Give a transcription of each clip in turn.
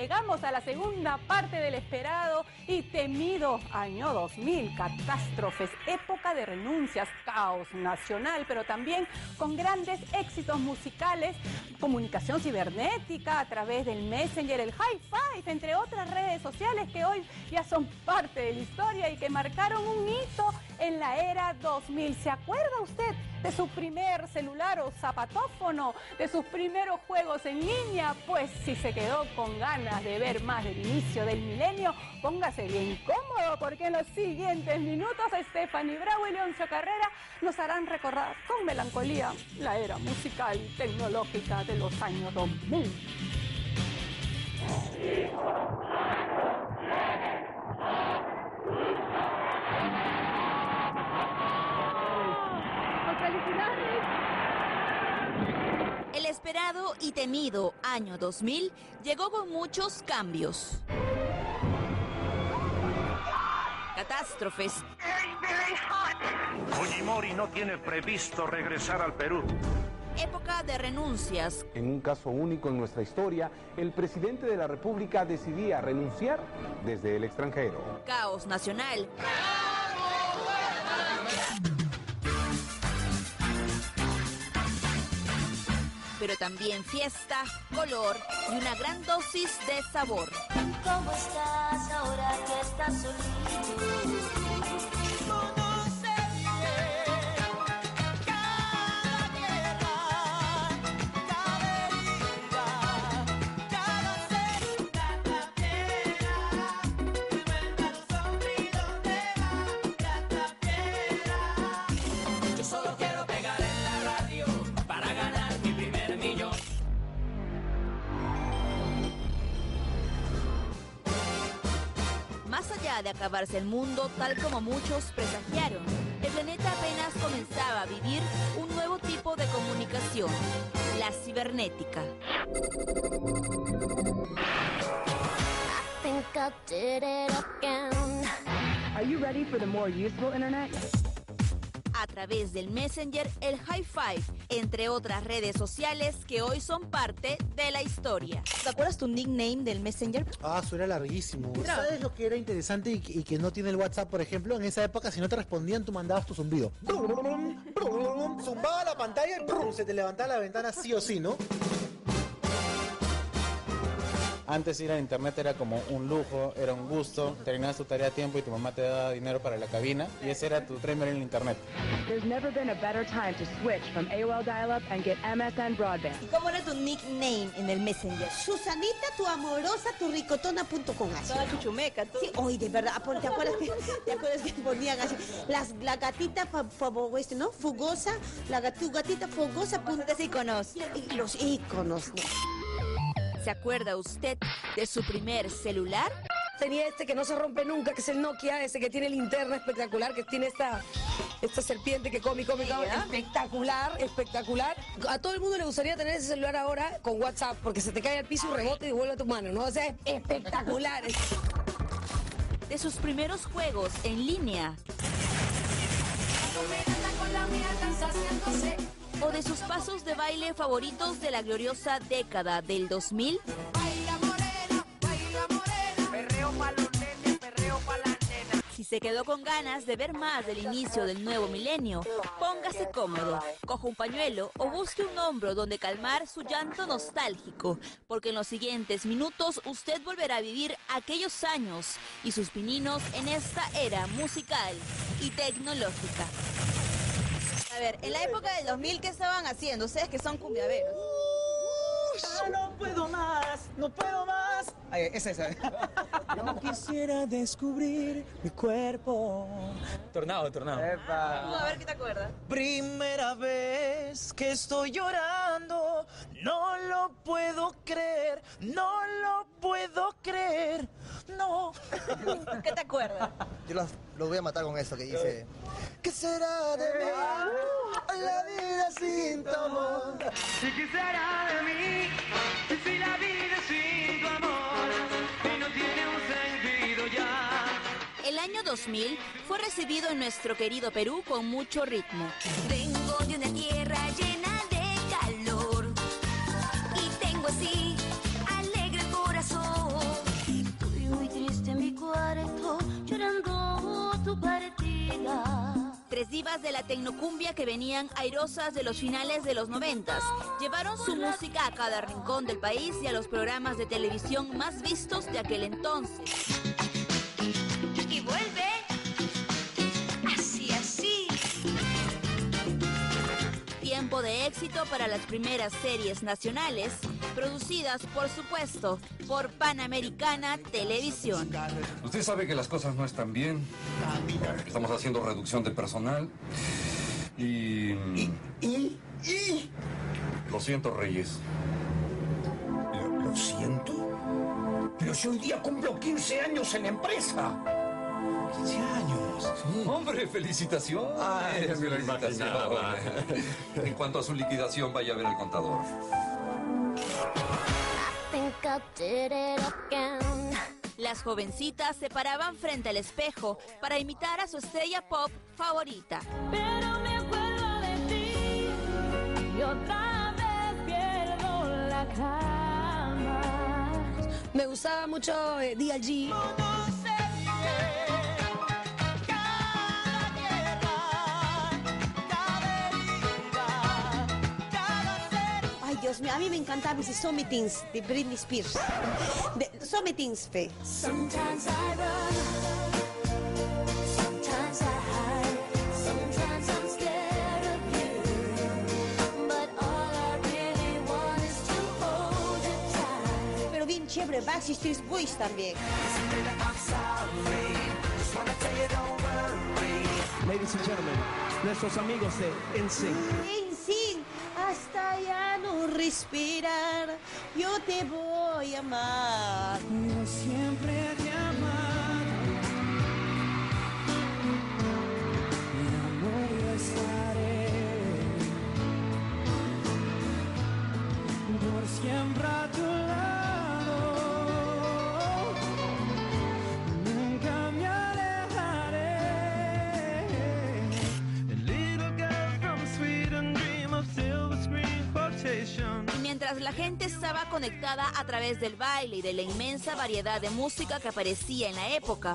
llegamos a la segunda parte del esperado y temido año 2000. Catástrofes, época de renuncias, caos nacional, pero también con grandes éxitos musicales, comunicación cibernética a través del Messenger, el Hi-Fi, entre otras redes sociales que hoy ya son parte de la historia y que marcaron un hito en la era 2000. ¿Se acuerda usted de su primer celular o zapatófono, de sus primeros juegos en línea? Pues si se quedó con ganas de ver más del inicio del milenio, póngase bien cómodo, porque en los siguientes minutos Stephanie Bravo y Leoncio Carrera nos harán recordar con melancolía la era musical y tecnológica de los años 2000. El esperado y temido año 2000 llegó con muchos cambios. Catástrofes. Fujimori no tiene previsto regresar al Perú. Época de renuncias. En un caso único en nuestra historia, el presidente de la República decidía renunciar desde el extranjero. Caos nacional. Pero también fiesta, color y una gran dosis de sabor. ¿Cómo estás ahora que estás solito? Conoce bien cada tierra, cada herida, cada ser, cada piedra. Cuéntanos sobre dónde va cada piedra. Yo solo quiero pegar en la radio para ganar mi primer millón. Más allá de acabarse el mundo tal como muchos presagiaron, el planeta apenas comenzaba a vivir un nuevo tipo de comunicación, la cibernética. I think I did it again. Are you ready for the more useful internet? A través del Messenger, el Hi-Fi, entre otras redes sociales que hoy son parte de la historia. ¿Te acuerdas tu nickname del Messenger? Ah, eso era larguísimo. ¿Sabes lo que era interesante y que no tiene el WhatsApp, por ejemplo? En esa época, si no te respondían, tú mandabas tu zumbido. Zumbaba la pantalla y se te levantaba la ventana sí o sí, ¿no? Antes ir a internet era como un lujo, era un gusto, terminabas tu tarea a tiempo y tu mamá te daba dinero para la cabina y ese era tu primer en el internet. There's never been a better time to switch from AOL dial-up and get MSN broadband. ¿Y cómo era tu nickname en el Messenger? Susanita, tu amorosa, tu ricotona.com. Toda chuchumeca, tú. Sí, hoy de verdad, ¿te acuerdas que ponían así? La gatita ¿no? Fugosa, tu gatita fogosa. Bastantes iconos. Y los iconos, ¿no? ¿Se acuerda usted de su primer celular? Tenía este que no se rompe nunca, que es el Nokia, ese que tiene linterna espectacular, que tiene esta serpiente que come. Espectacular. A todo el mundo le gustaría tener ese celular ahora con WhatsApp, porque se te cae al piso y rebota y vuelve a tu mano, ¿no? O sea, es espectacular. De sus primeros juegos en línea. O de sus pasos de baile favoritos de la gloriosa década del 2000. Baila morena, perreo pa' los nenes, perreo pa' las nenas. Si se quedó con ganas de ver más del inicio del nuevo milenio, póngase cómodo, coja un pañuelo o busque un hombro donde calmar su llanto nostálgico, porque en los siguientes minutos usted volverá a vivir aquellos años y sus pininos en esta era musical y tecnológica. A ver, en la época del 2000, ¿qué estaban haciendo? Ustedes que son cumbiaveros. No puedo más. Esa. Yo quisiera descubrir mi cuerpo. Tornado. A ver, ¿qué te acuerdas? Primera vez que estoy llorando. No lo puedo creer. No. ¿Qué te acuerdas? Yo los voy a matar con eso que dice: ¿qué será de mí? La vida sin tu amor. ¿Y qué será de mí? Si la vida sin tu amor y no tiene un sentido ya. El año 2000 fue recibido en nuestro querido Perú con mucho ritmo. Vengo de una tierra llena de calor y tengo así alegre el corazón. su partida. Tres divas de la tecnocumbia que venían airosas de los finales de los 90s llevaron su música a cada rincón del país y a los programas de televisión más vistos de aquel entonces. Y vuelve así. Tiempo de éxito para las primeras series nacionales, producidas, por supuesto, por Panamericana Televisión. Usted sabe que las cosas no están bien. Estamos haciendo reducción de personal. Y... Lo siento, Reyes. ¿Lo siento? Pero si hoy día cumplo 15 años en la empresa. 15 años. Sí. Hombre, felicitaciones. Ay, me lo imaginaba. En cuanto a su liquidación, vaya a ver al contador. Las jovencitas se paraban frente al espejo para imitar a su estrella pop favorita. Pero me acuerdo de ti y otra vez pierdo la cama. Me gustaba mucho D.I.G. Ay, Dios mío, a mí me encantaba ese So Many Things de Britney Spears. So Many Things, fe. Sometimes I run, sometimes I hide, sometimes I'm scared of you. But all I really want is to hold you tight. Pero bien chévere, Backstreet Boys también. Ladies and gentlemen, nuestros amigos de NSYNC. NSYNC, hasta ya no respirar, yo te voy a amar. Yo siempre te amar. Mi amor, yo estaré por siempre a tu lado. Nunca me alejaré. A little girl from Sweden, dream of silver screen quotation. Y mientras la gente estaba conectada a través del baile y de la inmensa variedad de música que aparecía en la época,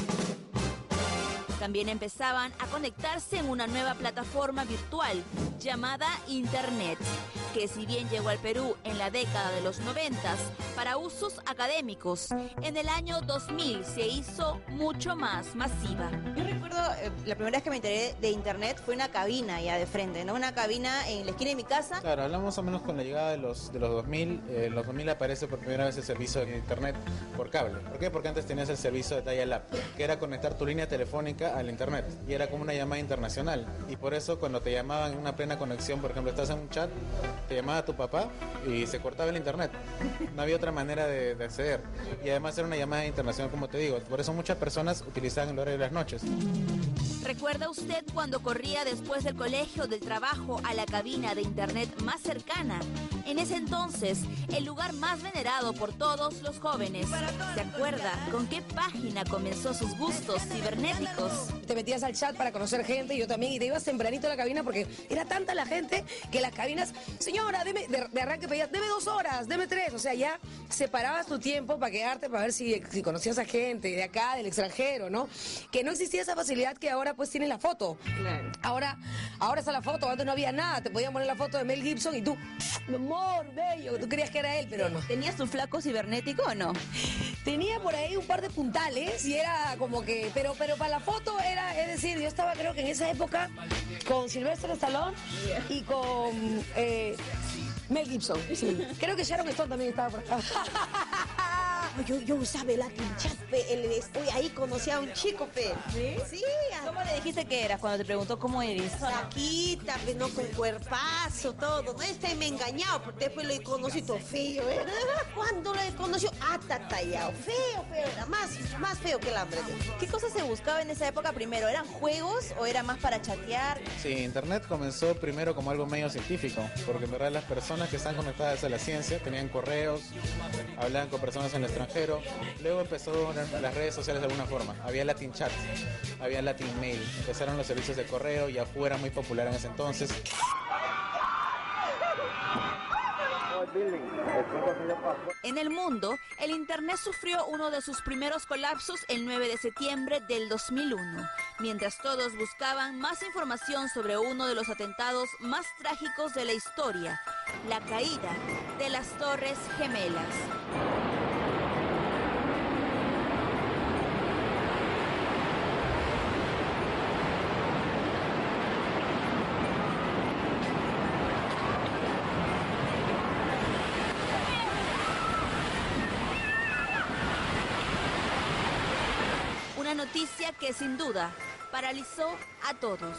también empezaban a conectarse en una nueva plataforma virtual llamada Internet, que si bien llegó al Perú en la década de los 90s para usos académicos, en el año 2000 se hizo mucho más masiva. Yo recuerdo la primera vez que me enteré de internet fue una cabina ya de frente, ¿no? Una cabina en la esquina de mi casa. Claro, hablamos más o menos con la llegada de los 2000. En los 2000 aparece por primera vez el servicio de internet por cable. ¿Por qué? Porque antes tenías el servicio de dial-up, que era conectar tu línea telefónica al internet. Y era como una llamada internacional. Y por eso cuando te llamaban en una plena conexión, por ejemplo, estás en un chat, te llamaba tu papá y se cortaba el internet. No había otra manera de acceder. Y además era una llamada internacional, como te digo. Por eso muchas personas utilizaban el horario de las noches. ¿Recuerda usted cuando corría después del colegio, del trabajo, a la cabina de internet más cercana? En ese entonces, el lugar más venerado por todos los jóvenes. ¿Se acuerda con qué página comenzó sus gustos cibernéticos? Te metías al chat para conocer gente, yo también, y te ibas tempranito a la cabina porque era tanta la gente que las cabinas, señora, deme, de arranque pedías, deme 2 horas, deme 3, o sea, ya separabas tu tiempo para quedarte, para ver si conocías a gente de acá, del extranjero, ¿no? Que no existía esa facilidad que ahora pues tiene la foto. Claro. Ahora está la foto, antes no había nada, te podían poner la foto de Mel Gibson y tú, mi amor, bello, tú creías que era él, pero no. ¿Tenías tu flaco cibernético o no? Tenía por ahí un par de puntales y era como que, pero para la foto era, es decir, yo estaba creo que en esa época con Sylvester Stallone y con Mel Gibson. Sí. Creo que Sharon Stone también estaba por acá. Yo usaba el Latin Chat, uy, ahí conocí a un chico, pe. ¿Sí? Sí. ¿Cómo le dijiste que eras cuando te preguntó cómo eres? Flaquita, pues, no, con cuerpazo, todo. No, me he engañado, porque después lo he conocido feo, ¿eh? Cuando lo he conocido, tallado. Feo, era más feo que el hambre. ¿Qué cosas se buscaba en esa época primero? ¿Eran juegos o era más para chatear? Sí, internet comenzó primero como algo medio científico, porque en verdad las personas que están conectadas a la ciencia tenían correos, hablaban con personas en el extranjero. Luego empezó las redes sociales de alguna forma. Había Latin Chat, había Latin Mail. Empezaron los servicios de correo, Yahoo era muy popular en ese entonces. En el mundo, el Internet sufrió uno de sus primeros colapsos el 9 de septiembre del 2001, mientras todos buscaban más información sobre uno de los atentados más trágicos de la historia, la caída de las Torres Gemelas. Una noticia que sin duda paralizó a todos.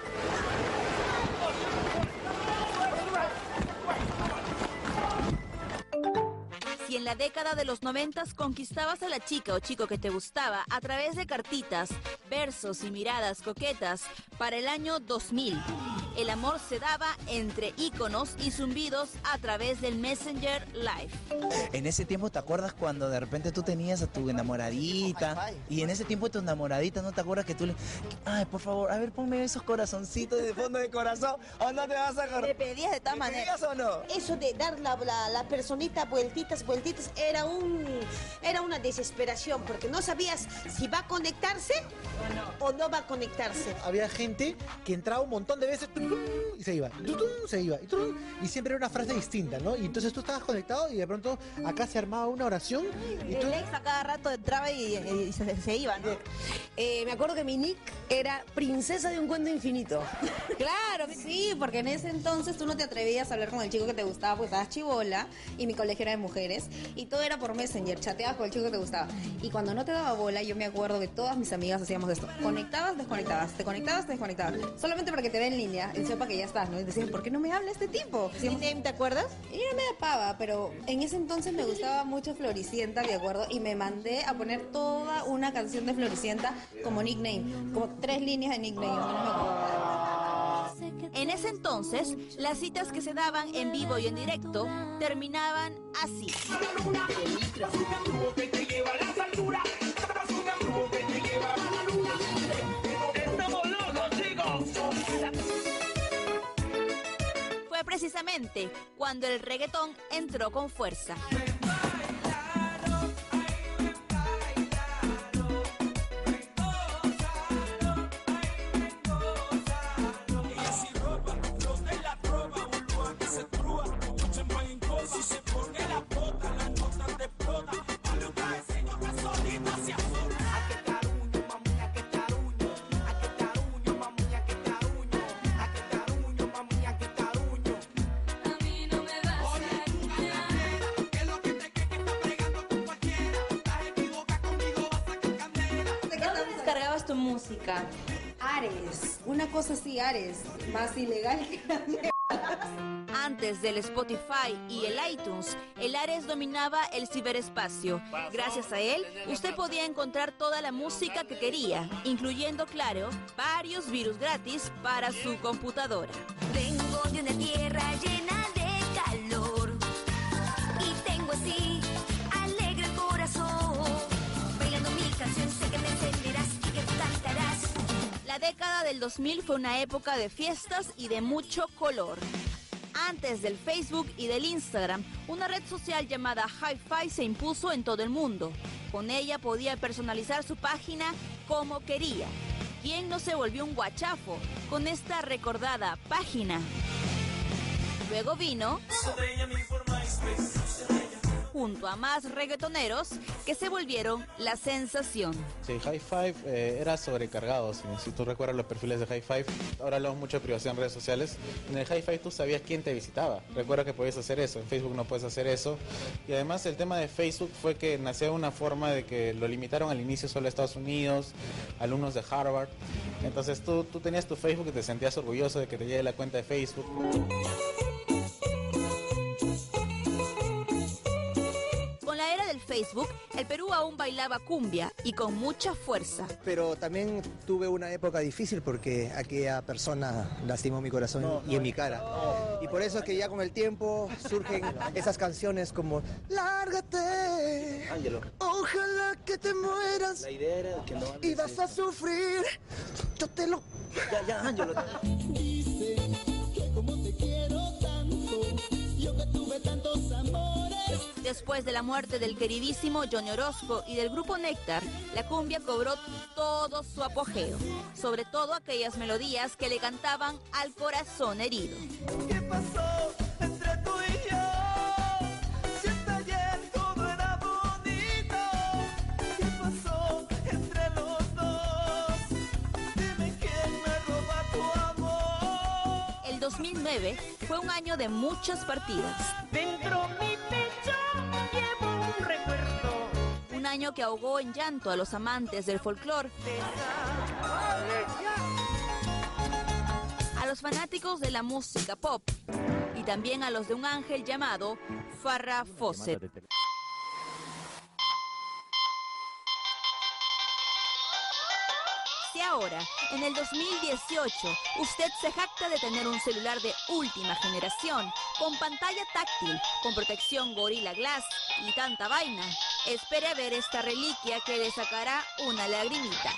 Si en la década de los 90 conquistabas a la chica o chico que te gustaba a través de cartitas, versos y miradas coquetas, para el año 2000, el amor se daba entre íconos y zumbidos a través del Messenger Live. En ese tiempo, ¿te acuerdas cuando de repente tú tenías a tu enamoradita? Y en ese tiempo tu enamoradita, ¿no te acuerdas que tú le... Ay, por favor, a ver, ponme esos corazoncitos de fondo de corazón, ¿o no te vas a acordar? ¿Le pedías de tal manera? ¿Pedías o no? Eso de dar la personita vueltitas, era una desesperación, porque no sabías si va a conectarse o no va a conectarse. Había gente que entraba un montón de veces y se iba, y siempre era una frase distinta, ¿no? Y entonces tú estabas conectado y de pronto acá se armaba una oración y tú... El ex a cada rato entraba y se iba, ¿no? Me acuerdo que mi nick era Princesa de un Cuento Infinito. Claro, sí, porque en ese entonces tú no te atrevías a hablar con el chico que te gustaba porque estabas chibola y mi colegio era de mujeres y todo era por Messenger, chateabas con el chico que te gustaba. Y cuando no te daba bola, yo me acuerdo que todas mis amigas hacíamos esto. Conectabas, desconectabas, te conectabas, te desconectabas. Solamente para que te vea en línea y sepa que ya estás, ¿no? Y decían, ¿por qué no me habla este tipo? ¿Te acuerdas? Y no me da pava, pero en ese entonces me gustaba mucho Floricienta, me acuerdo, y me mandé a poner toda una canción de Floricienta como nickname, como 3 líneas de nickname. No me acuerdo. En ese entonces, las citas que se daban en vivo y en directo terminaban así. Fue precisamente cuando el reggaetón entró con fuerza. Tu música. Ares, una cosa así, Ares, más ilegal que la mierda. Antes del Spotify y el iTunes, el Ares dominaba el ciberespacio. Gracias a él, usted podía encontrar toda la música que quería, incluyendo, claro, varios virus gratis para su computadora. Vengo de una tierra llena de calor y tengo así alegre el corazón. Bailando mi canción sé que me encenderás y que cantarás. La década del 2000 fue una época de fiestas y de mucho color. Antes del Facebook y del Instagram, una red social llamada Hi-Fi se impuso en todo el mundo. Con ella podía personalizar su página como quería. ¿Quién no se volvió un guachafo con esta recordada página? Luego vino, junto a más reggaetoneros que se volvieron la sensación. Sí, Hi-Fi era sobrecargado. Si tú recuerdas los perfiles de Hi-Fi, ahora hablamos mucho de privacidad en redes sociales. En el Hi-Fi tú sabías quién te visitaba. Recuerda que podías hacer eso. En Facebook no puedes hacer eso. Y además el tema de Facebook fue que nació de una forma de que lo limitaron al inicio solo a Estados Unidos, alumnos de Harvard. Entonces tú tenías tu Facebook y te sentías orgulloso de que te llegue la cuenta de Facebook. Facebook, el Perú aún bailaba cumbia y con mucha fuerza. Pero también tuve una época difícil porque aquella persona lastimó mi corazón y en mi cara. Y por eso es que ya con el tiempo surgen esas canciones como Lárgate, Ángelo. Ojalá que te mueras. La idea era que no y vas a sufrir. Yo te lo... Ya, Ángelo. Dice que como te quiero tanto, yo que tuve tantos Después de la muerte del queridísimo Johnny Orozco y del grupo Néctar, la cumbia cobró todo su apogeo, sobre todo aquellas melodías que le cantaban al corazón herido. ¿Qué pasó entre tú y yo? Si hasta ayer todo era bonito. ¿Qué pasó entre los dos? Dime quién me roba tu amor. El 2009 fue un año de muchas partidas. Dentro mi pecho llevo un recuerdo. Un año que ahogó en llanto a los amantes del folclore, a los fanáticos de la música pop y también a los de un ángel llamado Farrah Fawcett. Si ahora, en el 2018, usted se jacta de tener un celular de última generación, con pantalla táctil, con protección Gorilla Glass y tanta vaina, espere a ver esta reliquia que le sacará una lagrimita.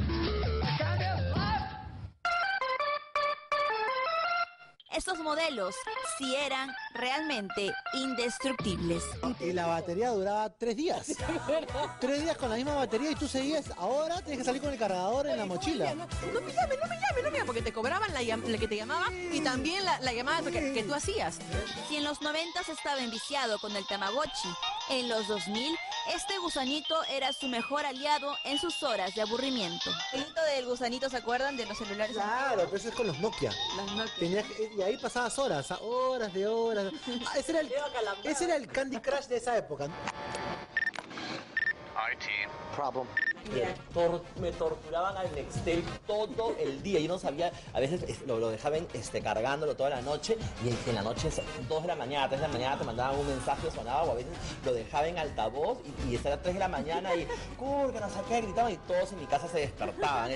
Estos modelos sí eran realmente indestructibles. Y la batería duraba 3 días. 3 días con la misma batería y tú seguías. Ahora tienes que salir con el cargador en la mochila. No me llame, porque te cobraban la que te llamaba y también la llamada que tú hacías. Si en los 90 estaba enviciado con el Tamagotchi, en los 2000 este gusanito era su mejor aliado en sus horas de aburrimiento. El hito del gusanito, ¿se acuerdan de los celulares? Claro, pero eso es con los Nokia. Y ahí pasabas horas de horas. Ese era el Candy Crush de esa época. Problem. Me torturaban al Nextel todo el día. Yo no sabía, a veces lo dejaban cargándolo toda la noche y en la noche, 2 de la mañana, 3 de la mañana te mandaban un mensaje, sonaba, o a veces lo dejaban en altavoz y era 3 de la mañana y curga, no sé qué, gritaban y todos en mi casa se despertaban.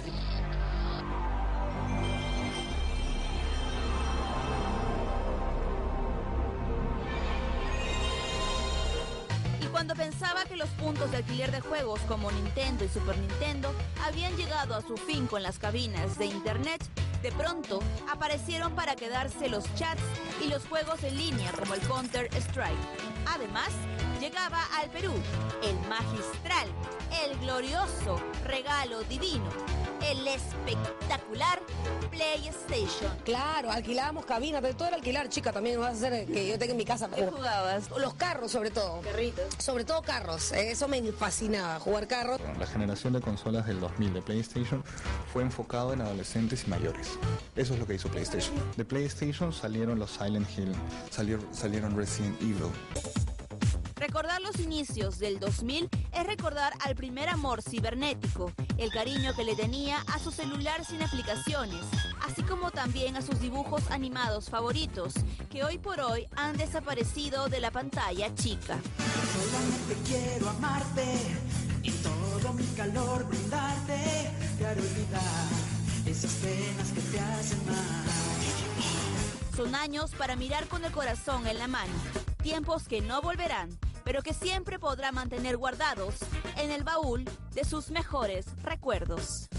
Cuando pensaba que los puntos de alquiler de juegos como Nintendo y Super Nintendo habían llegado a su fin con las cabinas de internet, de pronto aparecieron para quedarse los chats y los juegos en línea como el Counter-Strike. Además, llegaba al Perú el magistral, el glorioso regalo divino, el espectacular PlayStation. Claro, alquilábamos cabinas, de todo era alquilar, chica, también vas a hacer que yo tenga en mi casa. ¿Qué jugabas? Los carros, sobre todo. Carritos. Sobre todo carros, eso me fascinaba, jugar carros. La generación de consolas del 2000 de PlayStation fue enfocado en adolescentes y mayores. Eso es lo que hizo PlayStation. De PlayStation salieron los Silent Hill, salieron Resident Evil. Recordar los inicios del 2000 es recordar al primer amor cibernético, el cariño que le tenía a su celular sin aplicaciones, así como también a sus dibujos animados favoritos, que hoy por hoy han desaparecido de la pantalla chica. Solamente quiero amarte y todo mi calor brindarte, para olvidar esas penas que te hacen mal. Son años para mirar con el corazón en la mano, tiempos que no volverán, pero que siempre podrá mantener guardados en el baúl de sus mejores recuerdos.